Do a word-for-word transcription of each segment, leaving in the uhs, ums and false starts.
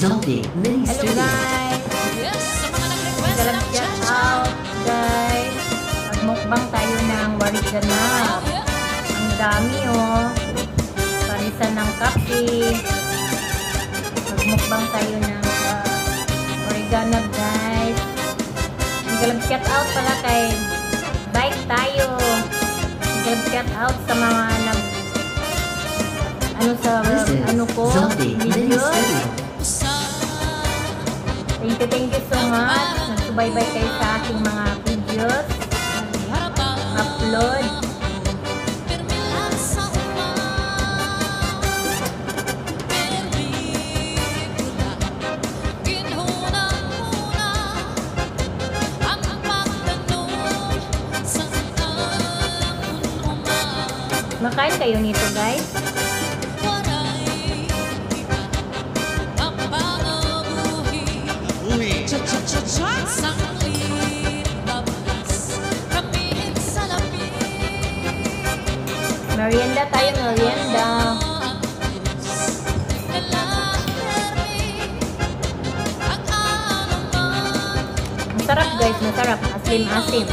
Zombie Mini Hello Studio. guys! Dalang shout out guys! Magmukbang tayo ng wariganap. Ang dami oh. Parisan ng kape. Magmukbang tayo ng uh, wariganap guys. Dalang shout out pala kay Bike tayo. Dalang shout out sa mga nag ano sa ano ko video. Thank you, thank you so much. Nagsubaybay kayo sa aking mga videos. Upload. Makain kayo nito guys. Merienda tayo, merienda. Masarap guys, masarap. Asim-asim.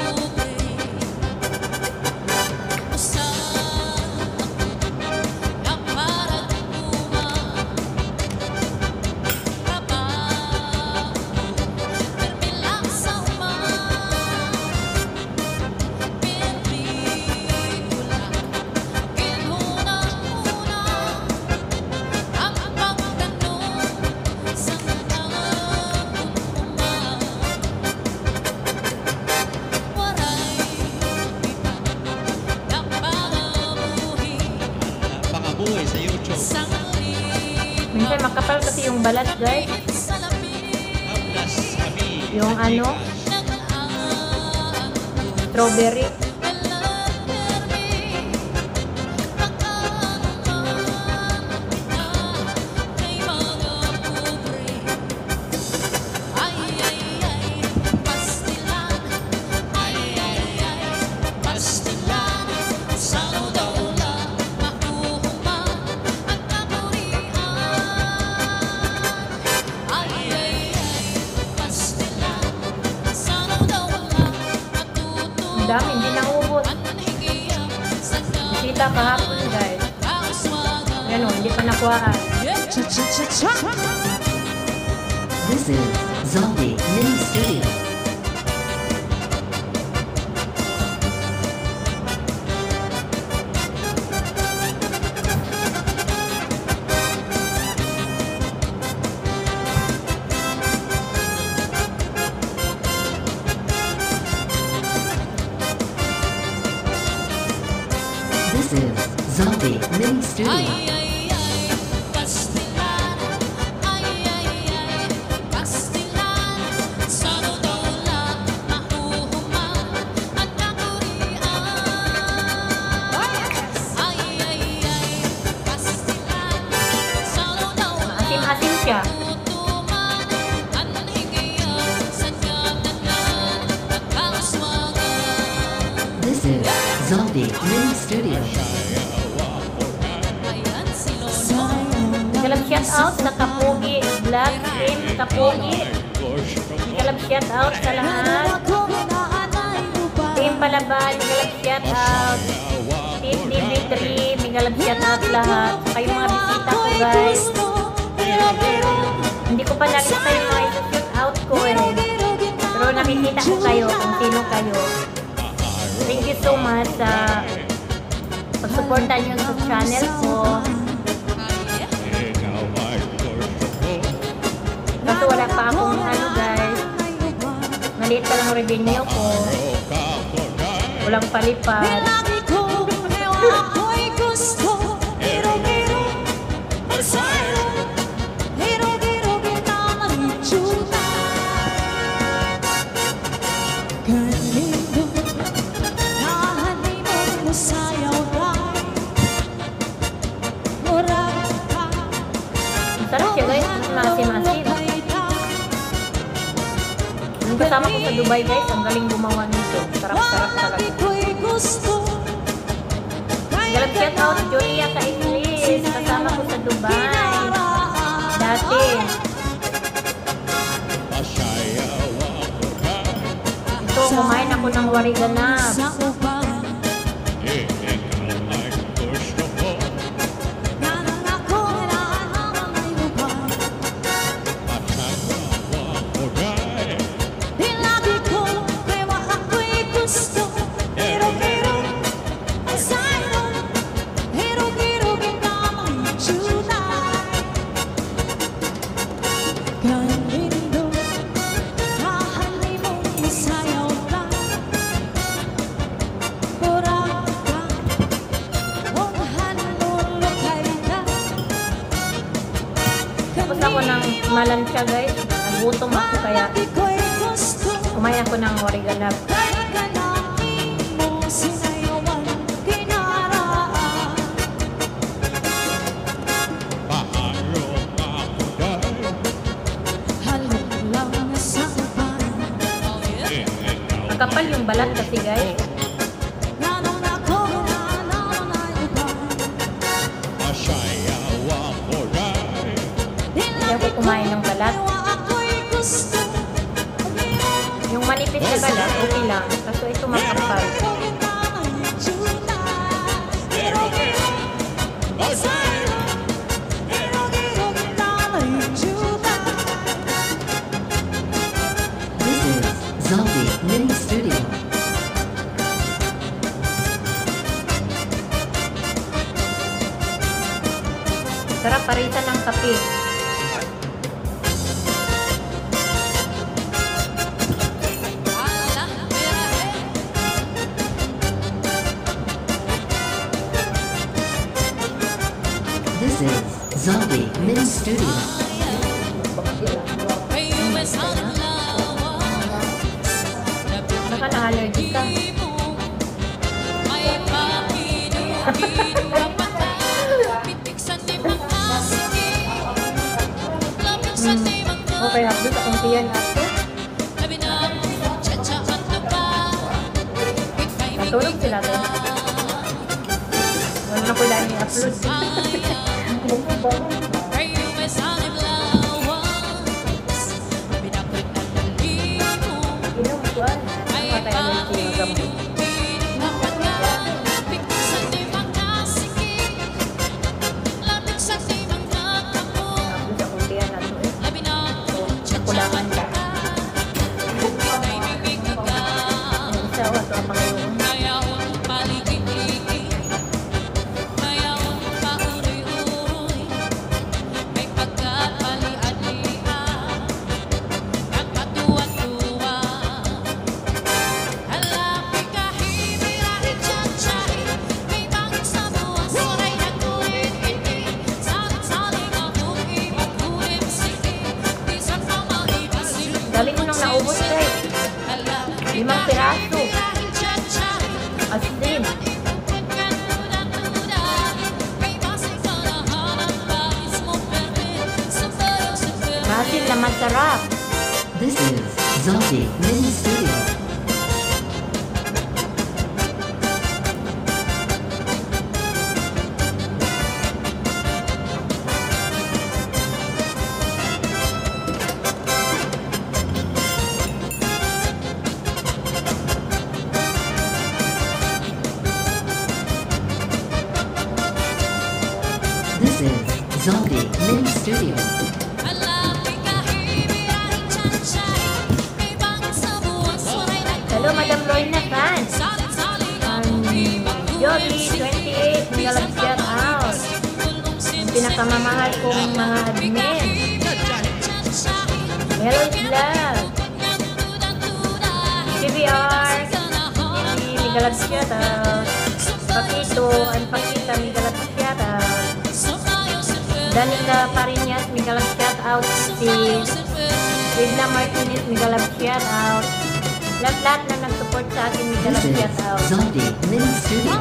Minsan makapal kasi yung balat guys. Yung ano strawberry. Dami, hindi naubos. Kita kahapon guys. Yan o, hindi pa nakuhaan. This is Zombie Mini Studio. This is Zombie Mini Studio. Asim-asim siya. This is Zombie Mini Studio. Kalab shout out sa Kapugi Black Team Kapugi. Kalab shout out sa lahat. Team Palaban, kalab shout out. Team D B three, kalab shout out lahat. Kayong mga bisita ko guys. Hindi ko pa nakita yung mga shout out ko eh. Pero nakikita ko kayo kung sino kayo. Thank you so much sa pagsuporta nyo sa channel ko. Kaso wala pa akong ano guys. Maliit pa lang revenue ko. Walang palipad. Sarap siya guys, masim-asim. Yung kasama ko sa Dubai guys, ang galing gumawa nito. Sarap-sarap talaga. Galap shout out Julia ka English. Kasama ko sa Dubai. kalahati. Ito, kumain ako ng wariganap. Tapos ako ng malansya guys. Nagutom ako kaya kumain ako ng wariganap. Kapal yung balat kasi guys. Hindi ako kumain ng balat. Yung manipis na balat, okay lang. Kaso ito makapal. This is Zombie Mini Studio. Sarap paritan ng kape. This is Zombie Mini Studio. Baka na-allergy ka. Hmm. Okay, hapdos akong tiyan ako. Natulog sila to. Wala na ko lang i-upload. Inom ko ah. Matay allergy yung gamot. Hapdos akong tiyan na to eh. Nakulangan ka. Yung isa o ito ang pangayon. Dali ko nang naubos guys. Limang piraso. Asin. Masin na masarap. This is Zombie Mini Studio. This is Zombie Mini Studio. Hello, Madam Lorna fans. Um, Yogi twenty-eight, Miguel shout out. Yung pinakamamahal kong mga admin. Hello, Vlog. T V R. Hindi, Miguel shout out. Pakito, and Pakita, Miguel shout out. Danica Parinas, Miguel shout out. Si Edna Martinez, Miguel shout out. Lahat-lahat na nag-support sa akin, Miguel This shout is out. Zombie Mini Studio.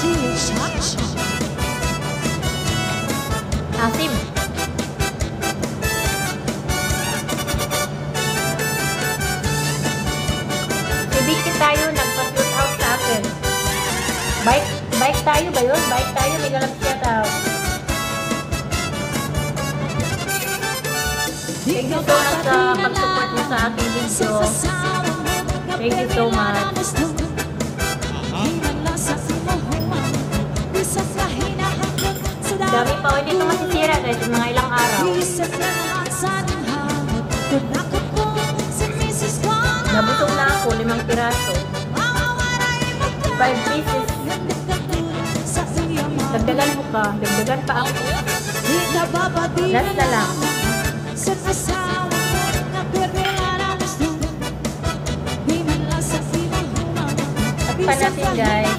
Asim. Ibigit tayo, nagpa-shoot out sa akin. Bike, bike tayo ba yun? Bike tayo, Miguel shout out. so much sa pag-support mo sa aking video. Thank you so much. Dami pa, hindi ito masisira guys, yung mga ilang araw. Nabusog na ako, limang piraso. Five pieces. Dagdagan mo ka, dagdagan pa ako. Last na lang. Takpan natin guys.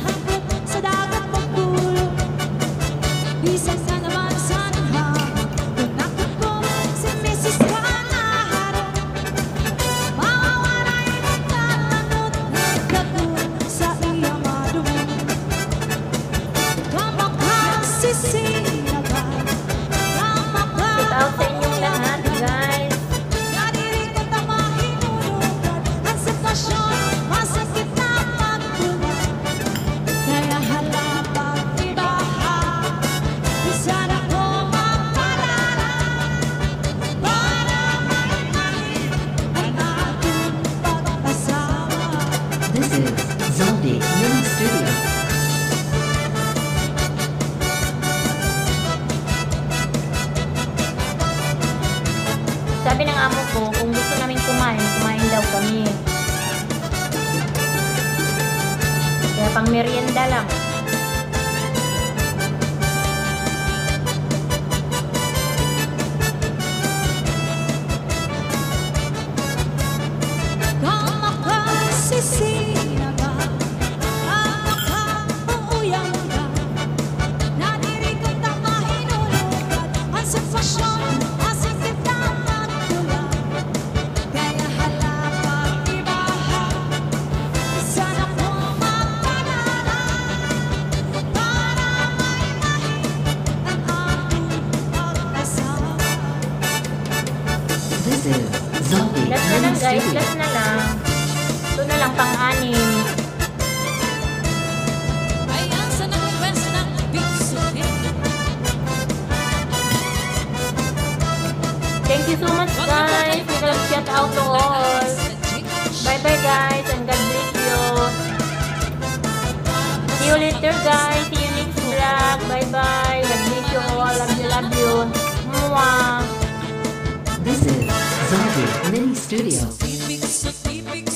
Shout out sa inyong lahat guys. This is Zaldi Mini Studio. Sabi ng amo ko, kung gusto namin kumain, kumain daw kami. Kaya pang merienda lang. This is Zaldi Last na Mini lang guys, Studio. last na lang. Ito na lang pang-anim. Thank you so much guys. Big shout out to all. Bye bye guys and God bless you. See you later guys. See you next vlog. Bye bye. God bless you all. Love you, love you. Mwah. This is Zaldi Mini Studio. Tipik sa tipik